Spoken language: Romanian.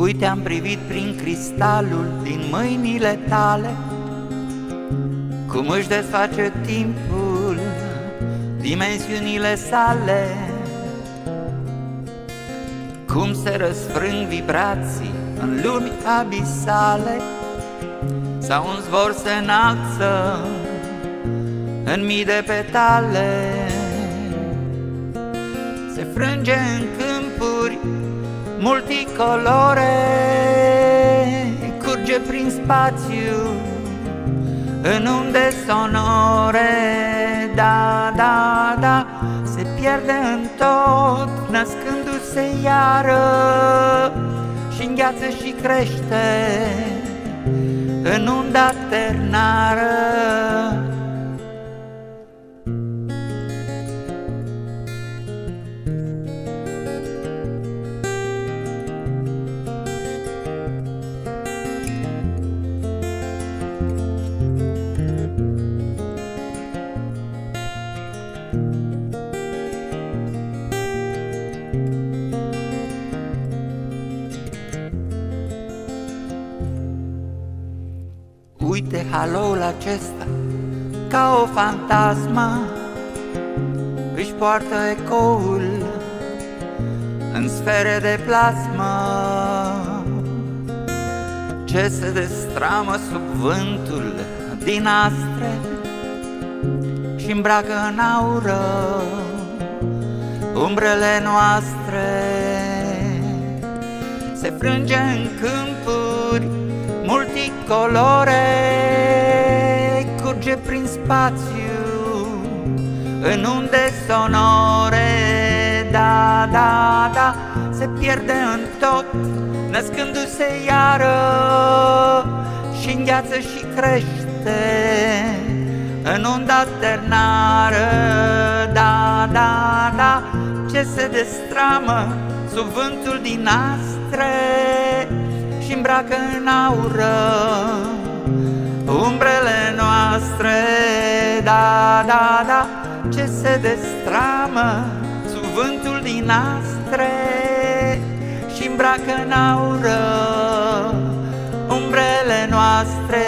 Uite, am privit prin cristalul din mâinile tale, cum își desface timpul dimensiunile sale, cum se răsfrâng vibrații în lumi abisale, sau un zbor se înalță în mii de petale, se frânge în câmpuri multicolore, curge prin spațiu în unde sonore. Da, da, da, se pierde în tot, născându-se iară, și îngheață și crește în unda ternară. Uite, haloul acesta, ca o fantasmă, își poartă ecoul în sfere de plasmă, ce se destramă sub vântul din astre și îmbracă în aură umbrele noastre. Se frânge în câmpuri multicolore, curge prin spațiu în unde sonore. Da, da, da, se pierde în tot, născându-se iară, și îngheață și crește în unda ternară. Da, da, da, ce se destramă sub vântul din astre și îmbracă în aură umbrele noastre. Da, da, da, ce se destramă sub vântul din astre și îmbracă în aură umbrele noastre.